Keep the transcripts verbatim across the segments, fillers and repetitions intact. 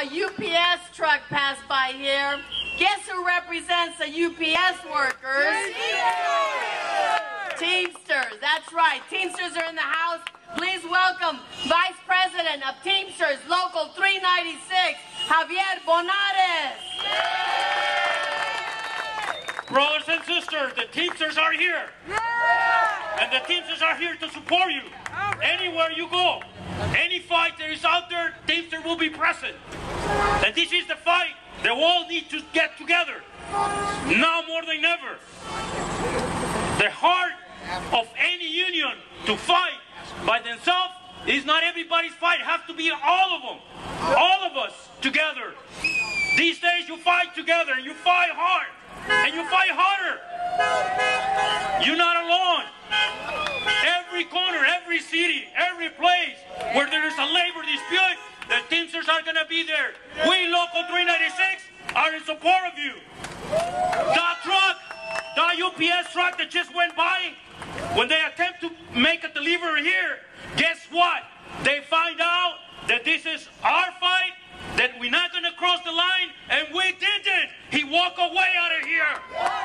a U P S truck passed by here. Guess who represents the U P S workers? Teamsters! Teamsters, that's right. Teamsters are in the house. Please welcome Vice President of Teamsters, Local three ninety-six, Javier Bonares. Brothers and sisters, the Teamsters are here. And the Teamsters are here to support you. Anywhere you go, any fight that is out there, Teamsters will be present. And this is the fight that we all need to get together, now more than ever. The heart of any union to fight by themselves is not everybody's fight. It has to be all of them, all of us together. These days you fight together, and you fight hard, and you fight harder. You're not alone. Every corner, every city, every place where there is a labor dispute, the Teamsters are going to be there. We, Local three ninety-six, are in support of you. That truck, that U P S truck that just went by, when they attempt to make a delivery here, guess what? They find out that this is our fight, that we're not going to cross the line, and we did it. He walked away out of here.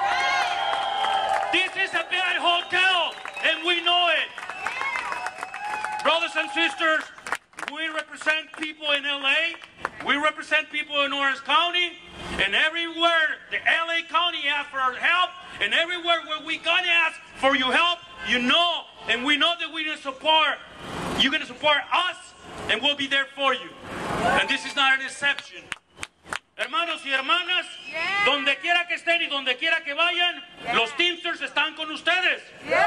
This is a bad hotel, and we know it. Brothers and sisters, we represent people in L A, we represent people in Orange County, and everywhere the L A County asks for our help, and everywhere where we gonna ask for your help, you know, and we know that we're gonna support, you're gonna support us, and we'll be there for you. And this is not an exception. Hermanos y hermanas, yeah. Donde quiera que estén y donde quiera que vayan, yeah. Los Teamsters están con ustedes. Yeah.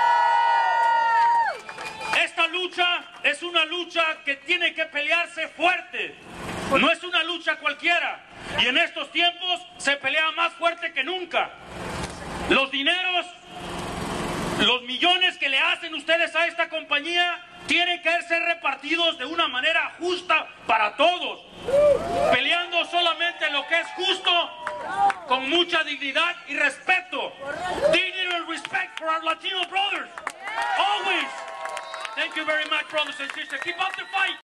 Esta lucha es una lucha que tiene que pelearse fuerte. No es una lucha cualquiera. Y en estos tiempos se pelea más fuerte que nunca. Los dineros, los millones que le hacen ustedes a esta compañía tienen que ser repartidos de una manera justa para todos. Peleando solamente lo que es justo, con mucha dignidad y respeto. Dignity and respect for our Latino brothers. Always. Thank you very much, brothers and sisters. Keep up the fight.